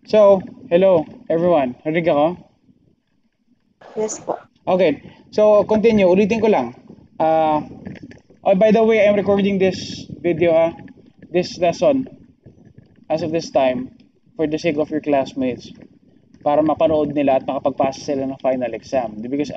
So, hello everyone. Narinig ako? Yes po. Okay. So, continue. Ulitin ko lang. Uh, oh, by the way, I'm recording this video, this lesson as of this time for the sake of your classmates para mapanood nila at makapagpasa sila ng final exam. Because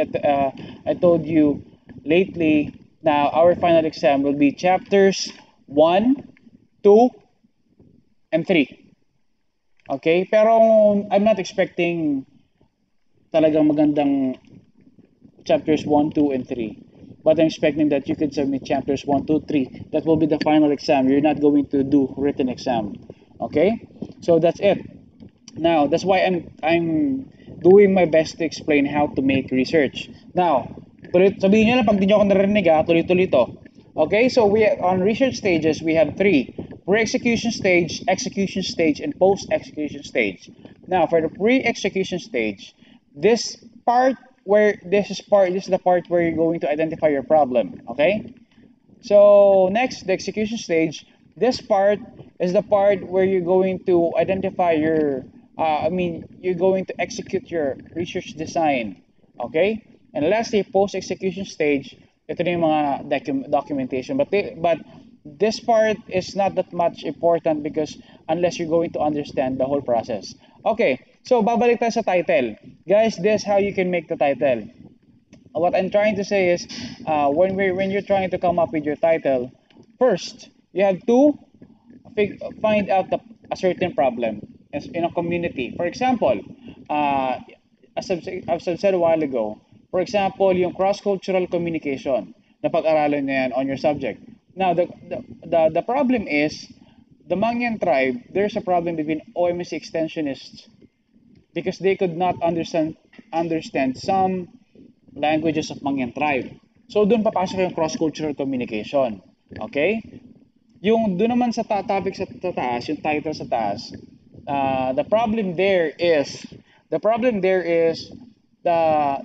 I told you lately now our final exam will be chapters 1, 2, and 3. Okay? Pero I'm not expecting talagang magandang chapters 1, 2, and 3. But I'm expecting that you could submit chapters 1, 2, 3. That will be the final exam. You're not going to do written exam. Okay? So that's it. Now, that's why I'm doing my best to explain how to make research. Now, sabihin nyo lang pag di nyo ako narinig tuloy-tuloy to. Okay, so we on research stages we have three: pre-execution stage, execution stage, and post-execution stage. Now, for the pre-execution stage, this part this is the part where you're going to identify your problem. Okay, so next, the execution stage. This part is the part where you're going to identify your, you're going to execute your research design. Okay? And lastly, post-execution stage, ito na yung mga documentation. But this part is not that much important because unless you're going to understand the whole process. Okay, so babalik tayo sa title. Guys, this is how you can make the title. What I'm trying to say is, when you're trying to come up with your title, first you have to find out a certain problem in a community. For example, uh, as I've said a while ago, for example, yung cross-cultural communication, na pag-aralan na yan on your subject. Now, the problem is, the Mangyan tribe, there's a problem between OMC extensionists because they could not understand some languages of Mangyan tribe. So doon papasok yung cross-cultural communication. Okay? Yung doon naman sa topic sa taas, yung title sa taas, the problem there is the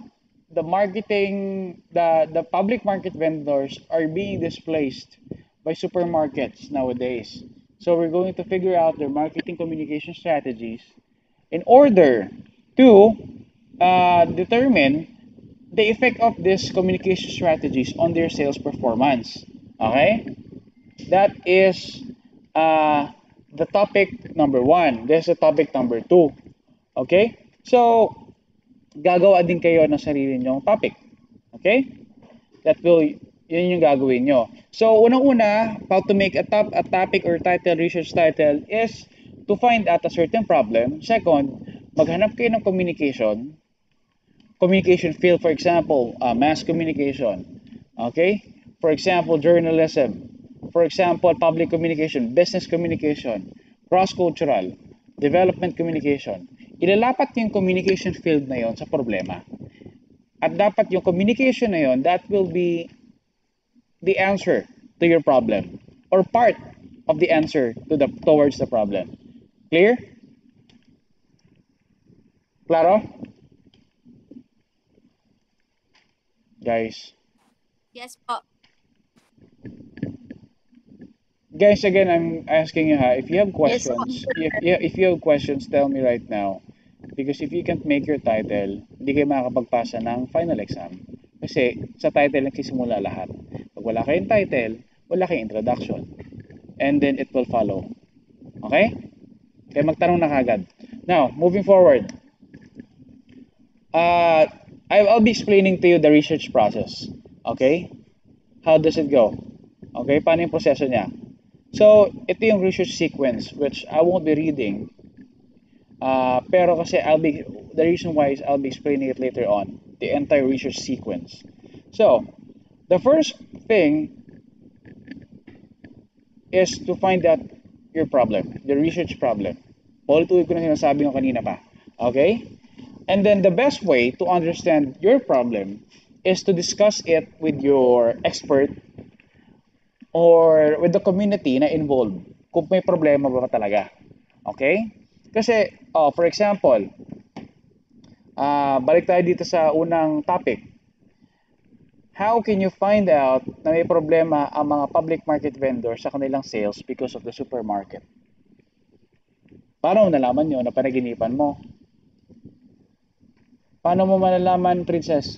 the public market vendors are being displaced by supermarkets nowadays. So we're going to figure out their marketing communication strategies in order to determine the effect of these communication strategies on their sales performance. Okay? That is uh, the topic number one. There's the topic number two. Okay? So, gagawa din kayo ng sarili nyong topic. Okay? Yun yung gagawin nyo. So, unang-una, how to make a topic or title, research title is to find out a certain problem. Second, maghanap kayo ng communication field, for example, mass communication. Okay? For example, journalism. For example, public communication, business communication, cross-cultural, development communication. Ilalapat yung communication field na yon sa problema. At dapat yung communication na yon, that will be the answer to your problem or part of the answer towards the problem. Clear? Claro? Guys. Yes po. Guys, again, I'm asking you, if you have Yes po. questions, if you have questions, tell me right now. Because if you can't make your title, hindi kayo makakapagpasa ng final exam. Kasi sa title nagsisimula lahat. Pag wala kayong title, wala kayong introduction. And then it will follow. Okay? Kaya magtanong na kagad. Now, moving forward. Uh, I'll be explaining to you the research process. Okay? How does it go? Okay? Paano yung proseso niya? So, ito yung research sequence which I won't be reading. Pero kasi the reason why is I'll be explaining it later on. The entire research sequence. So, the first thing is to find out your problem, the research problem. Paulit-ulit ko na sinasabi ko kanina pa. Okay? And then the best way to understand your problem is to discuss it with your expert or with the community na involved kung may problema ba talaga. Okay? Kasi, for example, balik tayo dito sa unang topic. How can you find out na may problema ang mga public market vendors sa kanilang sales because of the supermarket? Paano mo nalaman yun na panaginipan mo? Paano mo malalaman, Princess?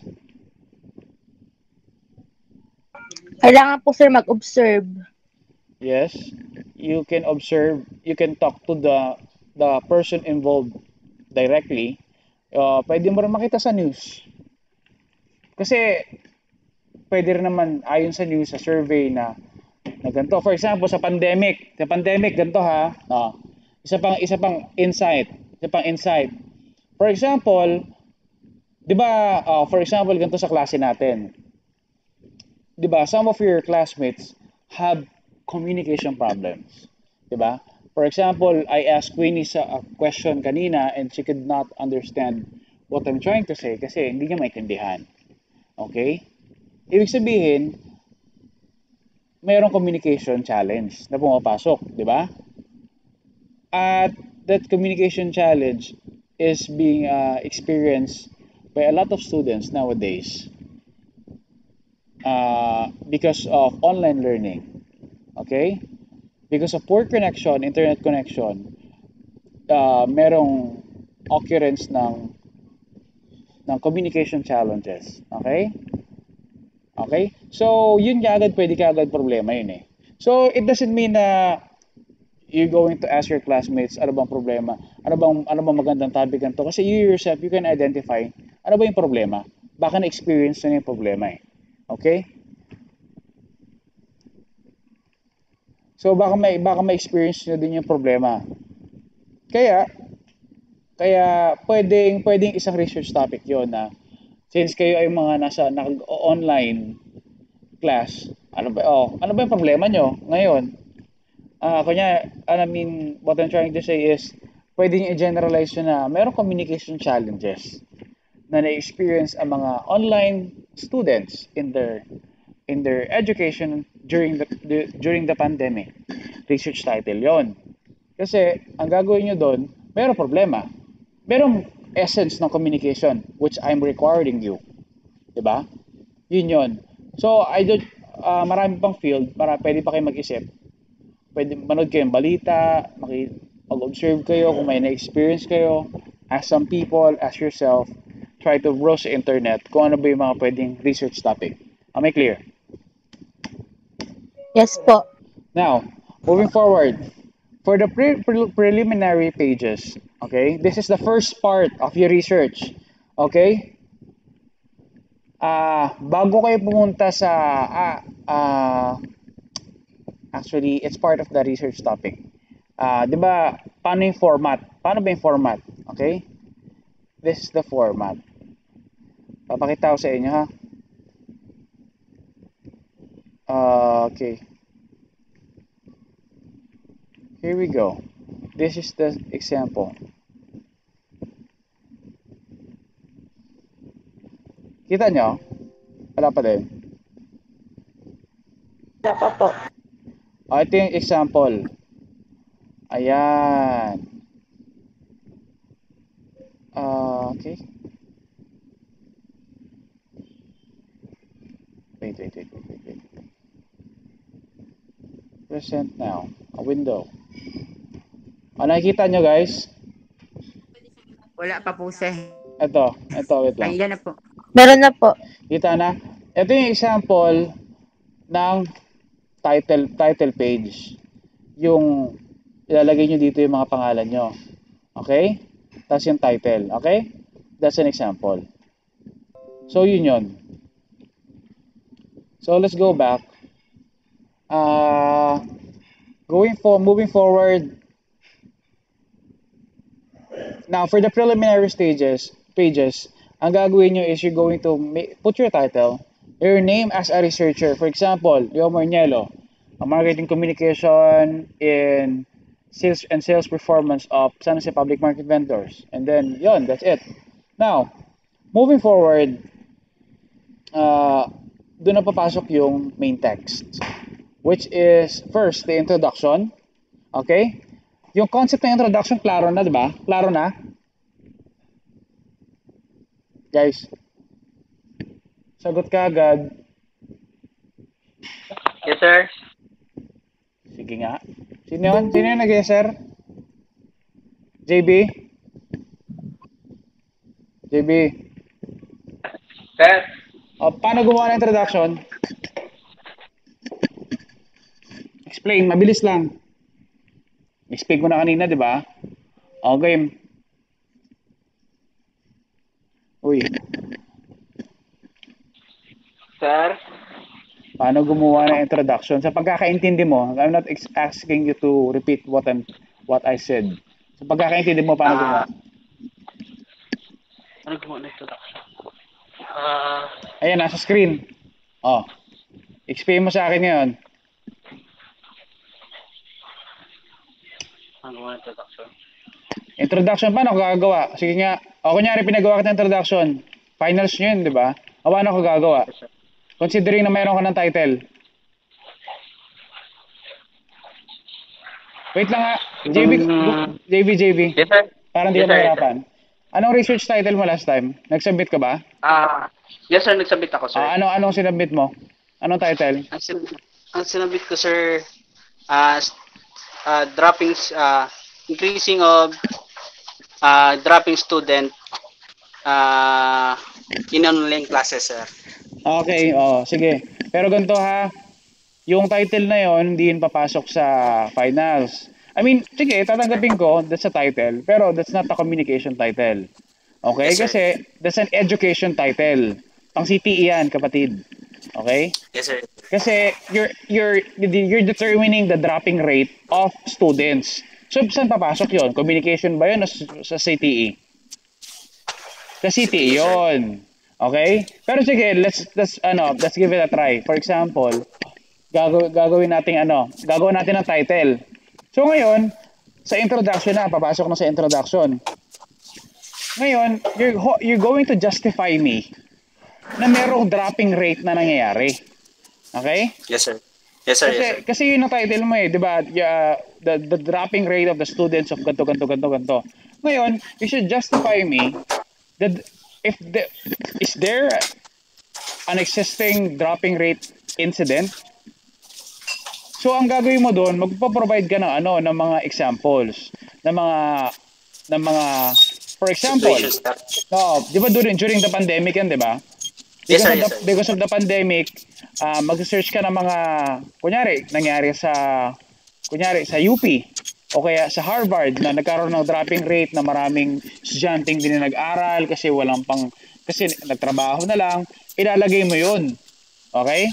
Kailangan po sir mag-observe. Yes, you can observe, you can talk to the person involved directly. Pwede mo rin makita sa news. Kasi pwede rin naman ayon sa news, sa survey na ganito. For example, sa pandemic ganito ha. Isa pang insight, For example, 'di ba, for example, ganito sa klase natin. 'Di ba, some of your classmates have communication problems, 'di ba? For example, I asked Queenie a question kanina and she could not understand what I'm trying to say kasi hindi niya maintindihan. Okay? Ibig sabihin, mayroong communication challenge na pumapasok, 'di ba? At that communication challenge is being experienced by a lot of students nowadays because of online learning. Okay? Because of poor connection, internet connection, merong occurrence ng communication challenges. Okay? Okay? So, yun kaagad, pwede kaagad problema yun eh. So, it doesn't mean na you're going to ask your classmates, ano bang problema? Ano bang magandang topic ganito? Kasi you yourself, you can identify, ano ba yung problema? Baka na-experience na yung problema eh. Okay? So, baka ma-experience nyo din yung problema. Kaya pwedeng isang research topic yon na since kayo ay mga nasa online class, ano ba yung problema nyo ngayon? What I'm trying to say is, pwede nyo i-generalize yun na mayroong communication challenges na na-experience ang mga online students in their education during the pandemic. Research title yon. Kasi ang gagawin nyo doon, mayroong problema. Merong essence ng communication which I'm recording you. 'Di ba? Yun 'yon. So, marami pang field, pwede pa kayo mag-isip. Pwede manood kayo ng balita, mag-observe kayo kung may na-experience kayo. Ask some people, ask yourself, try to browse sa internet kung ano ba yung mga pwedeng research topic. Am I clear? Yes po. Now, moving forward, for the preliminary pages, okay, this is the first part of your research, okay? Bago kayo pumunta sa, actually, it's part of the research topic. Di ba, paano yung format? Paano ba yung format? Okay? This is the format. Papakita ko sa inyo, ha? Okay. Here we go. This is the example. Kita nyo? Wala pa din. Wala pa po. Ito yung example. Ayan. Okay. Wait. Present now. A window. Nakikita nyo guys? Wala pa po sir. Ito, wait lang. Ayan na po. Meron na po. Kita na? Ito yung example ng title page. Yung ilalagay nyo dito yung mga pangalan nyo. Okay? Tapos yung title. Okay? That's an example. So, yun. So, let's go back. Moving forward. Now, for the preliminary pages, ang gagawin nyo is you're going to put your title, your name as a researcher. For example, Leo Marnielo, a marketing communication in sales performance of San Jose Public Market Vendors. And then, that's it. Now, moving forward, doon na papasok yung main text, which is first, the introduction. Okay? Yung concept ng introduction, klaro na, di ba? Klaro na? Guys, sagot ka agad. Yes, sir. Sige nga. Sino yun? Sino yung nag-yes, sir? JB? JB? Sir, Paano gumawa ng introduction? Explain, mabilis lang. Explain ko na kanina, di ba? Okay. Uy, sir, paano gumawa ng introduction? Sa pagkakaintindi mo, I'm not asking you to repeat what I said. Sa pagkakaintindi mo, paano gumawa? ano gumawa na introduction? Ayan, nasa screen. Explain mo sa akin ngayon. Ano gumawa na introduction? Introduction, paano ko gagawa? Sige nga. Kunyari, pinagawa kita ng introduction. Finals nyo yun, di ba? Paano ko gagawa? Yes, sir. Considering na mayroon ka ng title. Wait lang nga. JB. Yes, sir. Parang di Yes, ka sir. mahirapan. Anong research title mo last time? Nag-submit ka ba? Yes, sir. Nagsabit ako, sir. Anong sinubmit mo? Anong title? Ang sinabit ko, sir, droppings, increasing of dropping student in online classes, sir. Okay, sige. Pero ganito ha, yung title na yon hindi yun papasok sa finals. I mean, sige, tatanggapin ko, that's a title, pero that's not a communication title. Okay? Yes, sir. Kasi that's an education title. Pang CTE yan, kapatid. Okay? Yes, sir. Kasi you're determining the dropping rate of students. So, saan papasok yon? Communication ba yun o sa CTE? Sa CTE yun. Okay? Pero sige, let's give it a try. For example, gagawin natin ng title. So ngayon, sa introduction na, papasok na sa introduction. Ngayon, you're going to justify me na merong dropping rate na nangyayari. Okay? Yes, sir. Yes, sir. Kasi yun ang title mo di ba? The dropping rate of the students of ganto. Ngayon, you should justify me that is there an existing dropping rate incident? So ang gagawin mo doon, magpo-provide ka ng ng mga examples, ng mga for example, di ba during the pandemic yan, di ba? Yes, sir. Because of the pandemic, mag-search ka ng mga kunyari sa UP o kaya sa Harvard na nagkaroon ng dropping rate na maraming estudyanteng din na nag-aral kasi kasi nagtrabaho na lang, ilalagay mo 'yun. Okay?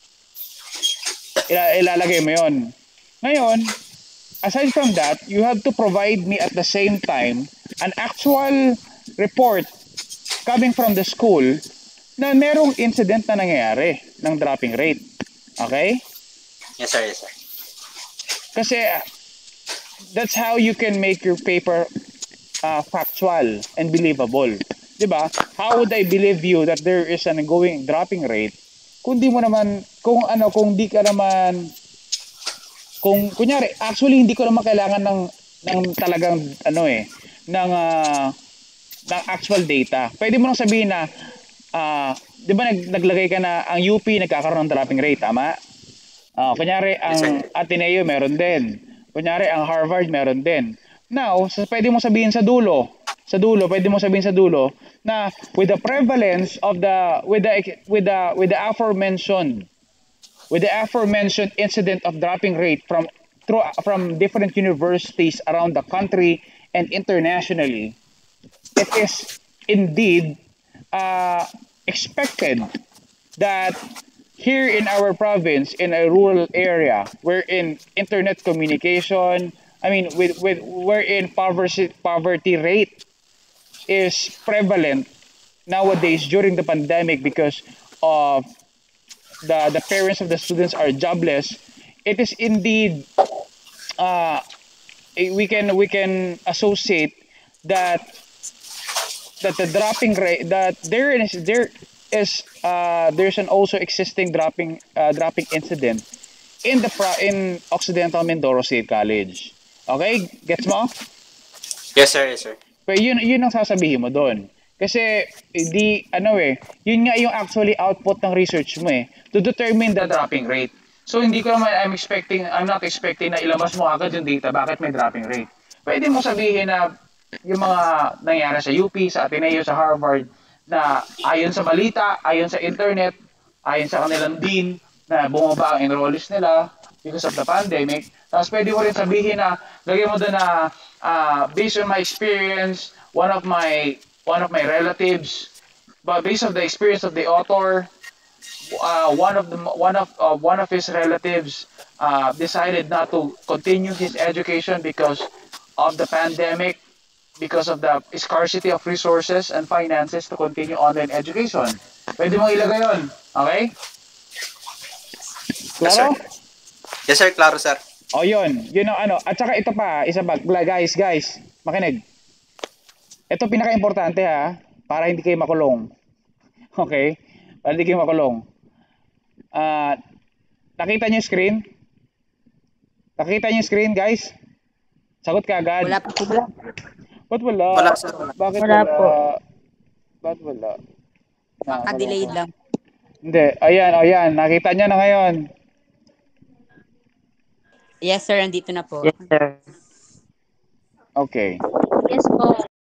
Ilalagay mo 'yon. Ngayon, aside from that, you have to provide me at the same time an actual report coming from the school na merong incident na nangyayari ng dropping rate. Okay? Yes, sir. Yes, sir. Kasi that's how you can make your paper factual and believable. 'Di ba? How would I believe you that there is an ongoing dropping rate kung di mo naman kung di ka naman kung kunyari actually hindi ko naman kailangan ng talagang ng actual data. Pwede mo nang sabihin na 'di ba naglagay ka na ang UP nagkakaroon ng dropping rate, tama? Kunyari ang Ateneo meron din. Kunyari ang Harvard meron din. Now, pwede mo sabihin sa dulo na with the prevalence of with the aforementioned incident of dropping rate from different universities around the country and internationally, it is indeed expected that here in our province, in a rural area, wherein internet communication, wherein poverty rate is prevalent nowadays during the pandemic because of the parents of the students are jobless, it is indeed we can associate that the dropping rate that there's an also existing dropping incident in Occidental Mindoro State College. Okay? Gets mo? Yes, sir. Yes, sir. Pero yun ang sasabihin mo doon. Kasi yun nga yung actually output ng research mo to determine the dropping rate. So hindi ko naman I'm not expecting na ilabas mo agad yung data bakit may dropping rate. Pwede mo sabihin na yung mga nangyari sa UP, sa Ateneo, sa Harvard, na ayon sa balita, ayon sa internet, ayon sa kanilang dean, na bumaba ang enrollees nila because of the pandemic. Tapos pwede mo rin sabihin na, lagyan mo doon na, based on my experience, one of my relatives, but based on the experience of the author, one of his relatives decided not to continue his education because of the pandemic, because of the scarcity of resources and finances to continue online education. Pwede mong ilagay yun. Okay? Yes, sir. Klaro? Yes, sir. Klaro, sir. O yun. Yun ang ano. At saka ito pa, isa pa. Guys, makinig. Ito pinaka-importante ha, para hindi kayo makulong. Okay? Para hindi kayo makulong. Nakita niyo yung screen? Nakita niyo yung screen, guys? Sagot ka agad. Wala pa po. Ba't wala? Wala, sir. Wala. Bakit Wala wala? po. Bakit wala? Naka-delayed lang. Hindi. Ayan. Nakita niyo na ngayon. Yes, sir. Andito na po. Yes, sir. Okay. Yes po.